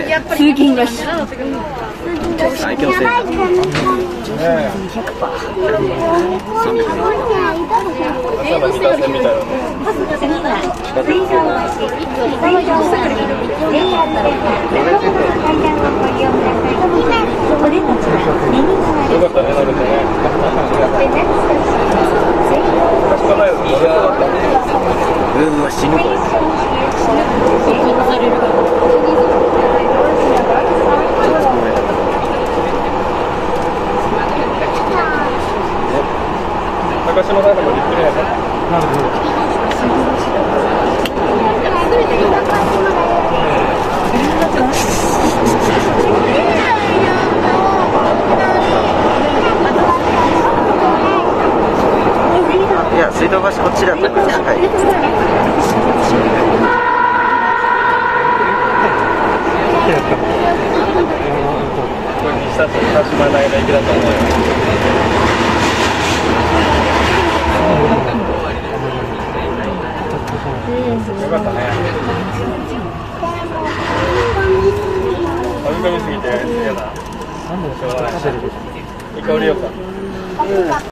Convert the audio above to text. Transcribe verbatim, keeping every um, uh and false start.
通勤ラッシュ。 最強戦。三百円。よかったね、食べてね。うわ、死ぬこれ。高島大学も言ってないか。なるほど。いや、水道橋こっちだったから。はい。これ西田と高島大の駅だと思うよ。よかったね。飛び込みすぎて嫌だ。しょうがない。いい香りよか。